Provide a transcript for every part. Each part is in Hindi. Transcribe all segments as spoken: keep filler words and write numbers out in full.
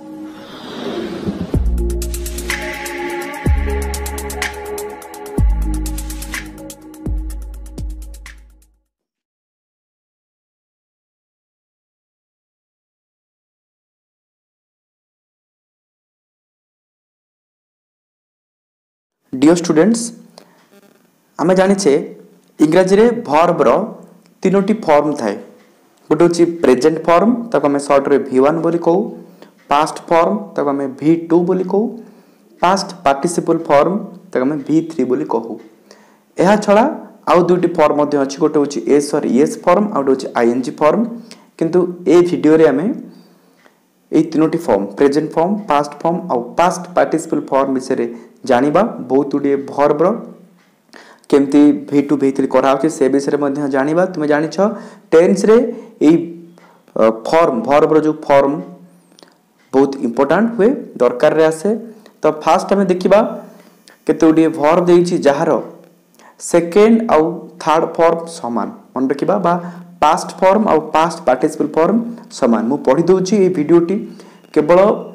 डियर स्टूडेंट्स, आम जाने इंग्राजी रे वर्ब रो तीनोटी फॉर्म थाए। गोटे हूँ प्रेजेंट फॉर्म, ताको आम सर्ट रे वी वन बोली कहू। पास्ट फॉर्म ताको आम वी टू बोली कहू। पास्ट पार्टिसिपल फॉर्म ताको आम वी थ्री बोली कहू। यह छड़ा आउ दुईटी फॉर्म अच्छी, गोटे हूँ एस और इएस फॉर्म, आउ गोटे हूँ आईएनजी फॉर्म। किंतु ए वीडियो रे आम ये तीनोटी form present form, past form और पास्ट पार्टिसिपल फॉर्म विषय जानिबा। बहुत गुड़िए वर्ब रो केमती वी टू वी थ्री करा से विषय में जानिबा। तुम जानिछ टेंस रे ए फॉर्म वर्ब रो जो फॉर्म बहुत इंपोर्टेंट हुए, दरकार रे आसे। तो फास्ट आम देखा केते गुड़िए वर्ब देछि जहार सेकेंड आउ थर्ड फॉर्म समान, मन रखिबा। बा पास्ट फॉर्म और पास्ट पार्टिसिपल फॉर्म समान। मु पढ़ी दउछि ए वीडियोटी केवल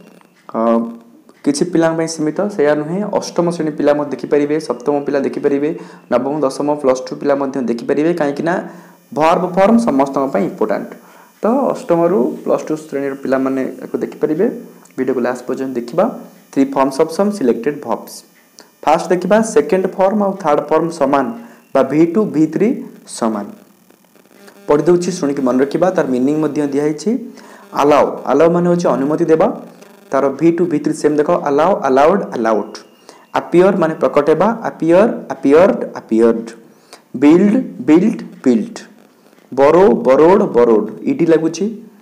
किछि पिला सीमित से नुहे। अष्टम श्रेणी पिला देखिपारे, सप्तम पिला देखिपारे, नवम दशम प्लस टू पिला देखिपारे, कहीं वर्ब फॉर्म समस्त इंपोर्टेंट। तो अष्टम रु प्लस टू श्रेणी पिला माने देखिपारे। वीडियो को लास्ट पर्यंत देखिबा। Three forms of some selected verbs. First देखिबा सेकेंड फॉर्म और थर्ड फॉर्म समान बा वी टू वी थ्री समान। पढ़ी दउछि शुणिक मन रखिबा। तार मीनिंग मध्य दिया हिछि अलाउ। अलाउ माने होछि अनुमति देबा। तार V two V three same देखो, अलाउ अलाउड अलाउड। अपियर माने प्रकट हेबा, appear appeared appeared. Build built built. Borrow borrowed borrowed. E लागुछि।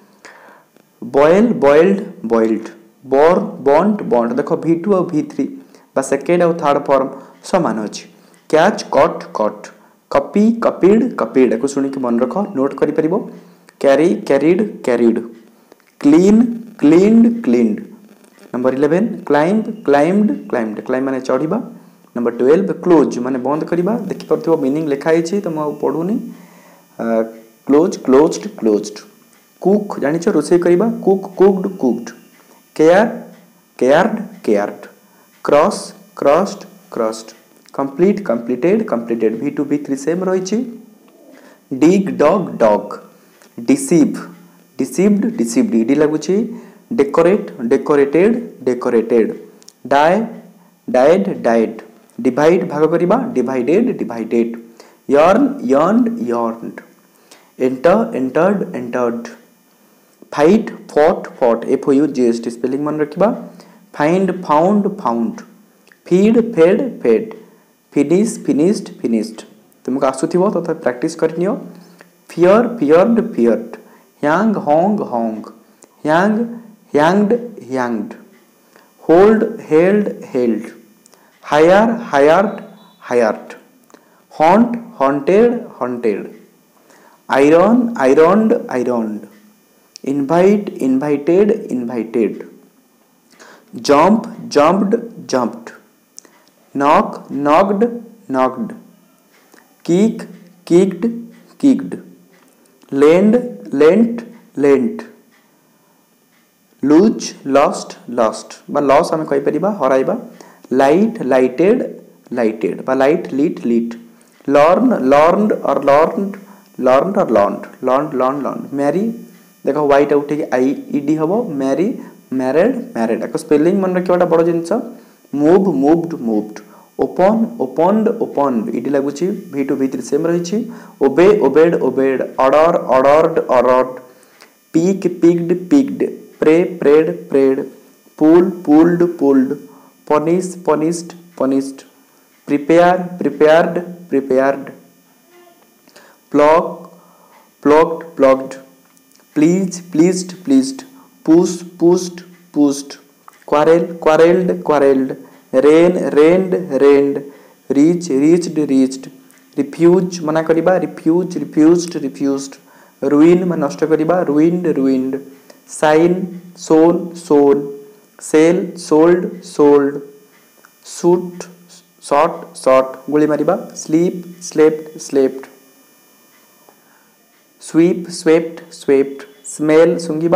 Boil boiled boiled. Bore bored bored. देखो वी टू और वी थ्री बा सेकेंड और थर्ड फॉर्म समान अछि। Catch caught caught. Copy copied कपीड। को सुनि के मन रखो, नोट करि परिबो। Carry carried carried. Clean cleaned cleaned. Number eleven climb climbed climbed. Climb माने चढ़िबा। नंबर ट्वेल्व क्लोज माने बंद करिबा। देखि परथिबो मीनिंग लिखा हिछि त म पढुनी। Close closed closed. कुक जानिछ रोसई करिबा, cook cooked cooked. Care cared cared. Cross crossed crossed. Complete completed completed. V two V three same रहिछि। Dig dug dug. Deceive deceived deceived. E लागुछि। Decorate decorated decorated. Die died died. Divide भाग करिबा, divided divided. Earn earned earned. Enter entered entered. Fight fought fought. F O U G H T spelling मन रखिबा। Find found found. Feed fed fed. Finish finished finished. तुमको आसुथिबो तो प्रैक्टिस करनियो। Fear feared feared. Hang hung hung. Hang hanged hanged. Hold held held. Hire hired hired. Haunt haunted haunted. Iron ironed ironed. Invite invited invited. Jump jumped jumped. Knock knocked knocked. Kick kicked kicked. Lend lent lent. Lose lost lost बा लॉस आम कहि परिबा हराइबा। लाइट लाइटेड लाइटेड बा light lit lit. Learn learned और लर्नड लर्नड और learned learned learn learn. Marry देखो व्हाइट उठे I E D. Marry married married. एको स्पेलिंग मन रखिबाटा बड़ जिंस। Move moved moved. Open opened opened. E लागुछि। V two V three same रहिछि। Obey obeyed obeyed. Order ordered ordered. Pick picked picked. Pray prayed prayed. Pull pulled pulled. Punish punished punished. Prepare prepared prepared. Pluck plucked plucked. Please pleased pleased. Push pushed pushed. Quarrel quarrelled quarrelled. Rain rained rained. Reach reached reached. Refuse मना करिबा, रिफ्यूज रिफ्यूज्ड रिफ्यूज्ड। रुइन मा नष्ट करिबा, ruined ruined. Shine shone shone. Sell sold sold. Shoot shot shot गोली मारिबा। Sleep slept slept. Sweep swept swept. Smell सुंगिबा,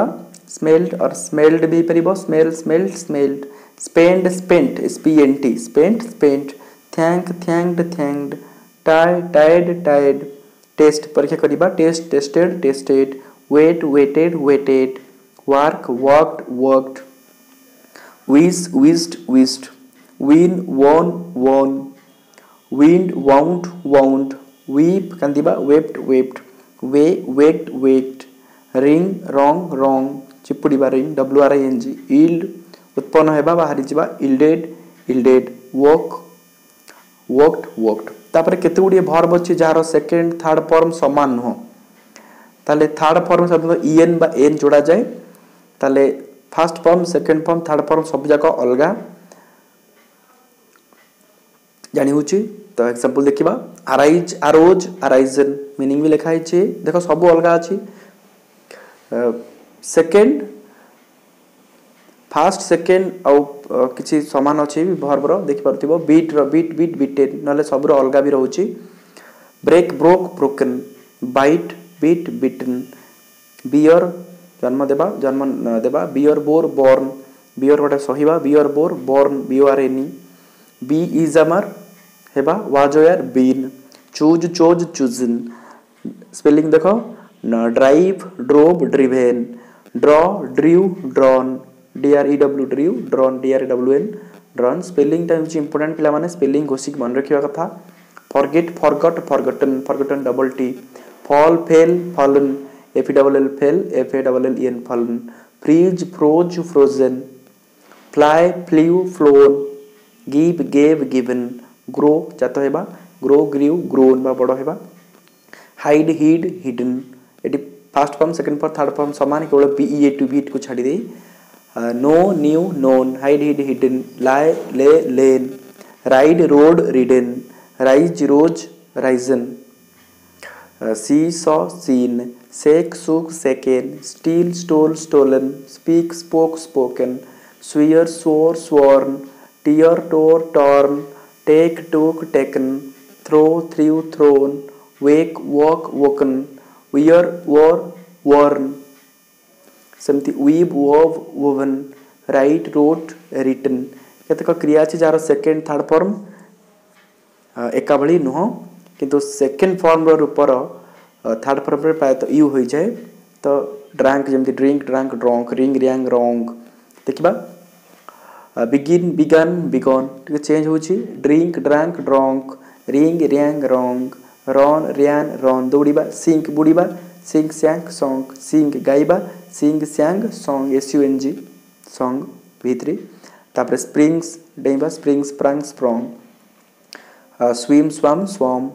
स्मेल्ड और स्मेल्ड भी परिबो smell smelled smelled spend spent S P N T spent spent thank thanked thanked tied tied tied test परीक्षा करिबा test tested tested wait waited waited work worked worked wish wished wished win won won wind wound wound weep कंदिबा wept wept wake waked waked ring wrong wrong चिपुड़ीबा ring w r i n g yield उत्पन्न हेबा बाहरी जिबा yielded yielded walk walked walked तापर केते गुडी verb अछि जार सेकंड थर्ड फॉर्म समान हो ताले थर्ड फॉर्म साधारणतः en बा n जोड़ा जाए ताले first form second form third form सब जाक अलगा जानी होची तो एग्जांपल देखिबा अराइज अरोज अराइजन मीनिंग भी लिखा है देखो सब अलगा अछि सेकंड फर्स्ट सेकंड आउ किछि समान अछि वर्ब रो देखि परथिबो बीट रो बीट बीट बीटेन नले सब रो अलगा भी रहउची break broke broken bite bit bitten bear जन्म देबा जन्म देबा बियर बोर बोर्न बियर गोटे सहिबा bear bore born B R N be is am are हेबा was were been choose chose chosen spelling देखो drive drove driven draw drew drawn D R E W drew drawn D R E W N drawn spelling time important पिला माने स्पेलिंग घोषिक मन रखिबा कथा forget forgot forgotten forgotten double T fall fell fallen F E double L fell F A double L N fallen freeze froze frozen fly flew flown give gave given grow जात हेबा ग्रो ग्रीव ग्रोन बा बड़ हेबा hide hid hidden at first form second form third form समान केवल B E A to beat को छाड़ी दे know knew known hide hid hidden lie lay lain ride rode ridden rise rose risen see saw seen shake shook shaken steal stole stolen speak spoke spoken swear swore sworn tear tore torn take took taken throw threw thrown wake walk woken wear wore worn समति weave wove woven write wrote written केतक क्रिया अछि जार सेकंड थर्ड फॉर्म एका भली नुह किंतु सेकंड फॉर्म रो ऊपर थर्ड फॉर्म रे पाय तो यू होई जाय तो ड्रैंक जेमति drink drank drunk ring rang rung देखिबा बिगिन बिगन बिगन ठीक चेंज होची drink drank drunk ring rang rung run ran run दौड़ीबा सिंक बुड़ीबा सिंग सैंग सॉन्ग सिंग गाइबा sing sang sung S U N G sung भीतरी तापर स्प्रिंग्स डेबा spring sprang sprung swim swam swum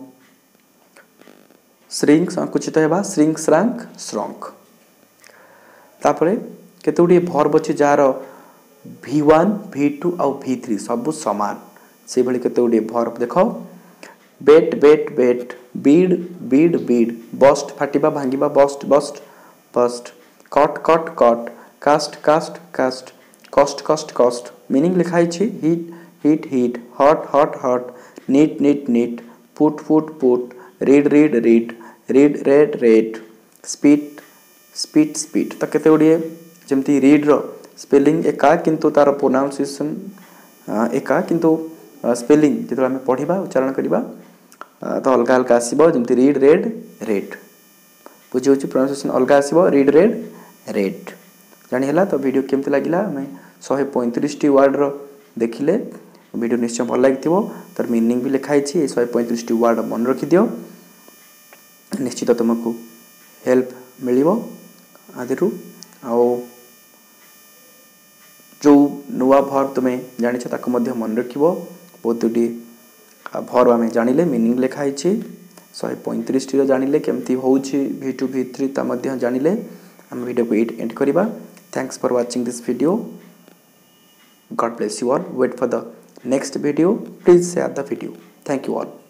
shrink संकुचित हेबा श्रिंक श्रांक श्रंक तापर केतोडी वर्ब अछि जार V one V two और V three सब समान से भली केते ओडी वर्ब देखो bet bet bet bid bid bid burst फाटिबा भांगिबा burst burst burst cut cut cut cast cast cast cost cost cost meaning लिखाई छी hit hit hit hurt hurt hurt knit knit knit put put put read read read read read read speed speed speed त केते ओडी जेमती रीड रो स्पेलिंग एका किंतु तार प्रोनाउंसिएशन एका किंतु स्पेलिंग जेतला हम पढिबा उच्चारण करिबा तो अलगा अलगा आसीबो जेमति रीड रेड रेड बुझि होची प्रोनाउंसिएशन अलगा आसीबो रीड रेड रेड जानि हला तो वीडियो केमति लागिला मैं one पैंतीस टी वर्ड रो देखिले वीडियो निश्चय भल लागिथिबो तार मीनिंग भी लिखाई छी one पैंतीस टी वर्ड मन रखि दियो निश्चित तुमको हेल्प मिलिबो आदिरु आ जो नुआ वर्ब तुम्हें जानि छ ताको मध्य मन रखिबो बहुत दुटी वर्ब आमे जानिले मीनिंग लिखाई छी one पैंतीस टी रो जानिले केमती होउची V two V three ता मध्य जानिले हम वीडियो को एंड करिबा thanks for watching this video God bless you all wait for the next video please share the video thank you all